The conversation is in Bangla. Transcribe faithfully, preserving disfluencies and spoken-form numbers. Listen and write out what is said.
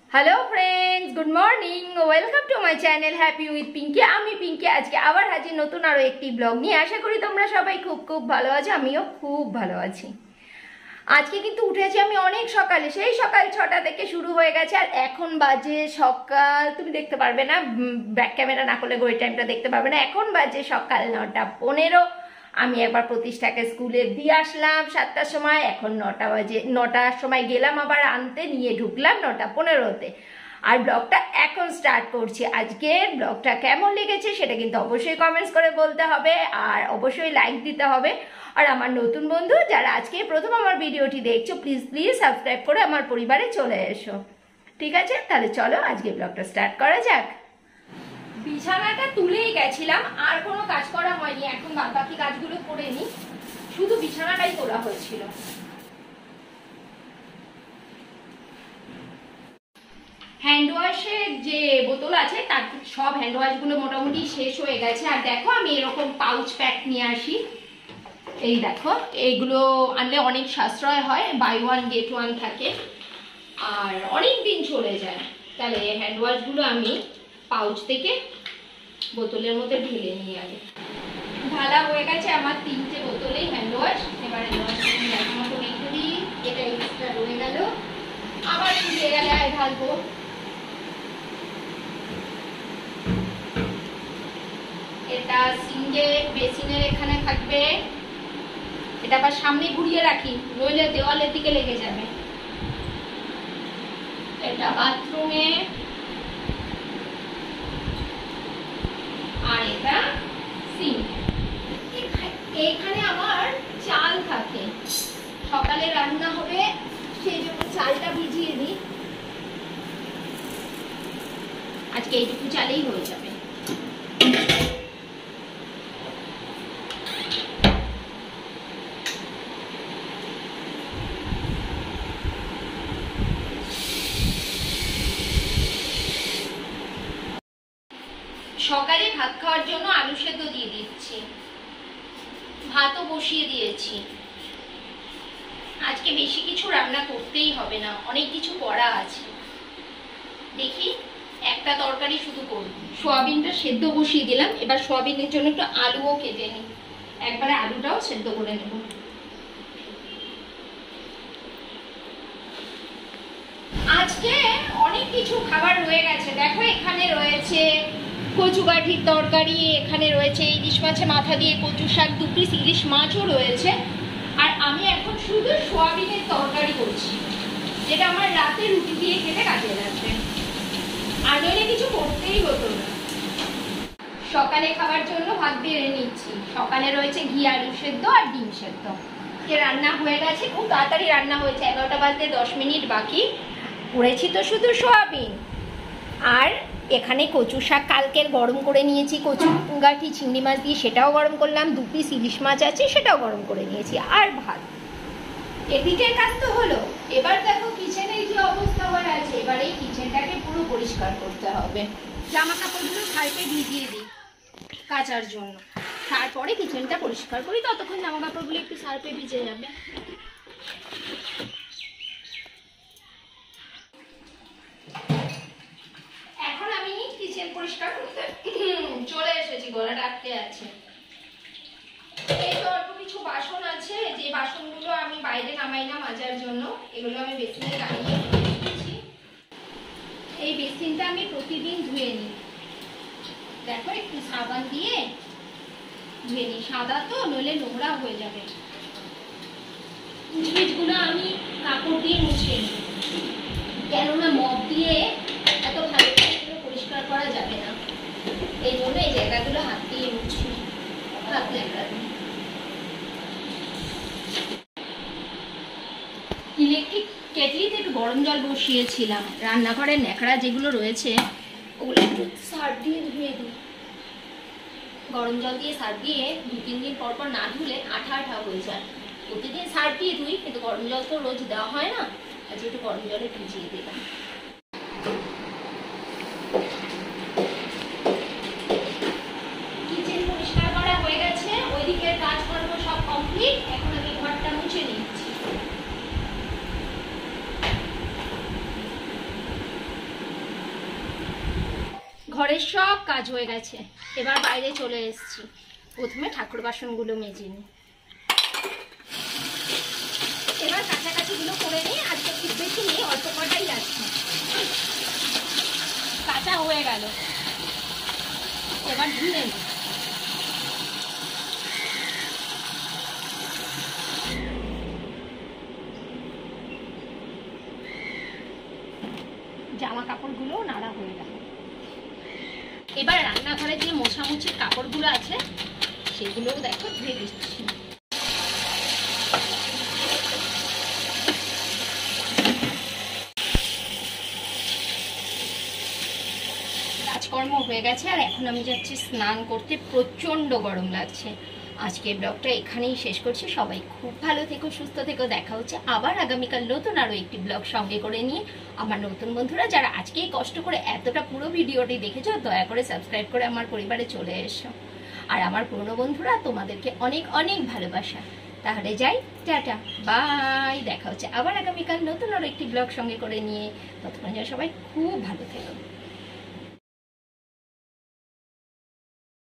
Hello friends, good morning, welcome to my channel happy with Pinky. आमी पिंकी आज के आबार हाजिर नतून आरो एकटी ब्लग निये। आशा करी तोमरा सबाई खूब खूब भालो आछो, आमिओ खूब भालो आछि। आज के किन्तु उठेछि आमी अनेक सकाले, सेई सकाल छटा थेके शुरू हये गेছে আর এখন বাজে সকাল, তুমি দেখতে পারবে না, ব্যাক ক্যামেরা না করলে ঘড়ি টাইমটা দেখতে পারবে না। এখন বাজে সকাল নটা পনেরো। আমি একবার প্রতিষ্ঠাকে স্কুলে দিয়ে আসলাম সাতটার সময়, এখন নটা বাজে, নটার সময় গেলাম আবার আনতে, নিয়ে ঢুকলাম নটা পনেরোতে। আর ব্লগটা এখন স্টার্ট করছি। আজকের ব্লগটা কেমন লেগেছে সেটা কিন্তু অবশ্যই কমেন্টস করে বলতে হবে, আর অবশ্যই লাইক দিতে হবে। আর আমার নতুন বন্ধু যারা আজকে প্রথম আমার ভিডিওটি দেখছো, প্লিজ প্লিজ সাবস্ক্রাইব করে আমার পরিবারে চলে এসো। ঠিক আছে, তাহলে চলো আজকে ব্লগটা স্টার্ট করা যাক। বিছানাটা তুলেই গেছিলাম, আর কোনো কাজ করা হয়নি। এখন বাদ বাকি কাজগুলো করে নি, শুধু বিছানাটাই তোলা হয়েছিল। হ্যান্ড ওয়াশের যে বোতল আছে তার সব হ্যান্ড ওয়াশ গুলো মোটামুটি শেষ হয়ে গেছে। আর দেখো আমি এরকম পাউচ প্যাক নিয়ে আসি, এই দেখো, এইগুলো আনলে অনেক সাশ্রয় হয়, বাই ওয়ান গেট ওয়ান থাকে আর অনেক দিন চলে যায়। তাহলে হ্যান্ড ওয়াশ গুলো আমি পাউচ থেকে বোতলের মধ্যে ঢেলে নিয়ে আগে। ঢালা হয়ে গেছে আমার তিনটে বোতলেই হ্যান্ড ওয়াশ। এবার হ্যান্ড ওয়াশ মতো রেখে দিই, এটা এক্সট্রা রয়ে গেল, আবার ফুরিয়ে গেলে আর ঢালবো। এটা সিঙ্গে বেসিনের এখানে থাকবে, এটা আবার সামনে ঘুরিয়ে রাখি, নইলে দেওয়ালের দিকে লেগে যাবে। এটা বাথরুমে, আর এটা সিঙ্ক। এখানে আমার চাল থাকে, সকালে রান্না হবে সেই জন্য চালটা ভিজিয়ে দিই। আজকে এইটুকু চালেই হয়ে যাবে। সকালে ভাত খাওয়ার জন্য আলু সেদ্ধ দিয়ে দিচ্ছি, ভাতও বসিয়ে দিয়েছি। আজকে বেশি কিছু রান্না করতেই হবে না, অনেক কিছু করা আছে। দেখি একটা তরকারি শুধু করব। সোয়াবিনটা সেদ্ধ বসিয়ে দিলাম, এবার সোয়াবিনের জন্য একটু আলুও কেটে নিই, একবারে আলুটাও সেদ্ধ করে নেব। আজকে অনেক কিছু খাবার রয়ে গেছে। দেখো এখানে রয়েছে কচু গাঠির তরকারি, এখানে রয়েছে ইলিশ মাছের মাথা দিয়ে কচু শাক, দু পিস ইলিশ মাছও রয়েছে। আর আমি এখন শুধু সোয়াবিনের তরকারি করছি, যেটা আমার রাতে রুটি দিয়ে খেতে কাজে লাগবে। আর নইলে কিছু করতেই হতো না। সকালে খাবার জন্য ভাত বেড়ে নিচ্ছি। সকালে রয়েছে ঘি আলু সেদ্ধ আর ডিম সেদ্ধ, যে রান্না হয়ে গেছে, খুব তাড়াতাড়ি রান্না হয়েছে। এগারোটা বাজতে দশ মিনিট বাকি। করেছি তো শুধু সোয়াবিন, আর এখানে কচু শাক কালকের গরম করে নিয়েছি, কচু গাঠি চিংড়ি মাছ দিয়ে সেটাও গরম করলাম, দু পিস ইলিশ মাছ আছে সেটাও গরম করে নিয়েছি, আর ভাত। এদিকের কাজ তো হলো। এবার দেখো কিচেনের কি অবস্থা হয়ে আছে। এবার এই কিচেনটাকে পুরো পরিষ্কার করতে হবে। জামা কাপড়গুলো সার্ফে ভিজিয়ে দিই কাচার জন্য, তারপরে কিচেনটা পরিষ্কার করি, ততক্ষণ জামা কাপড়গুলো একটু সার্ফে ভিজে যাবে। পরিষ্কার করতে চলে এসেছি, গলাটা আটকে আছে। এই তো অল্প কিছু বাসন আছে, যে বাসনগুলো আমি বাইরে নামাইলাম মাজার জন্য, এগুলো আমি বেসিনে টানিয়ে দিয়েছি। এই বেসিনটা আমি প্রতিদিন ধুয়ে নিই। দেখো একটু সাবান দিয়ে ধুয়ে নিই, সাদা তো, নইলে নোংরা হয়ে যাবে। নিচগুলো আমি কাপড় দিয়ে মুছে নিই, কেননা মপ দিয়ে এত ভালো পরিষ্কার করা যাবে না। এই জন্য এই জায়গাগুলো হাত দিয়ে মুছি, হাত লেখাবে। ইলেকট্রিক কেটলিতে একটু গরম জল বসিয়েছিলাম, রান্নাঘরের ন্যাকড়া যেগুলো রয়েছে ওগুলো একটু সার্ফ দিয়ে ধুয়ে দিই। গরম জল দিয়ে সার্ফ দিয়ে দু তিন দিন পর পর না ধুলে আঠা আঠা হয়ে যায়। প্রতিদিন সার্ফ দিয়ে ধুই, কিন্তু গরম জল তো রোজ দেওয়া হয় না, আজকে একটু গরম জলে ভিজিয়ে দিলাম। কিচেন পরিষ্কার করা হয়ে গেছে, ওইদিকে কাজকর্ম সব কমপ্লিট। এখন আমি ঘরটা মুছে নিচ্ছি। ঘরের সব কাজ হয়ে গেছে, এবার বাইরে চলে এসেছি। প্রথমে ঠাকুর বাসনগুলো মেজে নিই, এবার কাছাকাছিগুলো করে নিই। আজকে খুব বেশি নেই, অল্প কটাই আছে। কাঁচা হয়ে গেল, এবার ধুয়ে নিই। জামা কাপড়গুলো নাড়া হয়ে গেল, এবার রান্নাঘরে যে মোছামুছির কাপড়গুলো আছে সেগুলোও দেখো ধুয়ে দিচ্ছি। কাজকর্ম হয়ে গেছে, আর এখন আমি যাচ্ছি স্নান করতে। প্রচন্ড গরম লাগছে। আজকে ব্লগটা এখানেই শেষ করছি। সবাই খুব ভালো থেকো, সুস্থ থেকো। দেখা হচ্ছে আবার আগামীকাল নতুন আরো একটি ব্লগ সঙ্গে করে নিয়ে। আমার নতুন বন্ধুরা যারা আজকেই কষ্ট করে এতটা পুরো ভিডিওটি দেখেছো, দয়া করে সাবস্ক্রাইব করে আমার পরিবারে চলে এসো। আর আমার পুরনো বন্ধুরা, তোমাদেরকে অনেক অনেক ভালোবাসা। তাহলে যাই, টাটা, বাই। দেখা হচ্ছে আবার আগামীকাল নতুন আরো একটি ব্লগ সঙ্গে করে নিয়ে। ততক্ষণ সবাই খুব ভালো থেকো।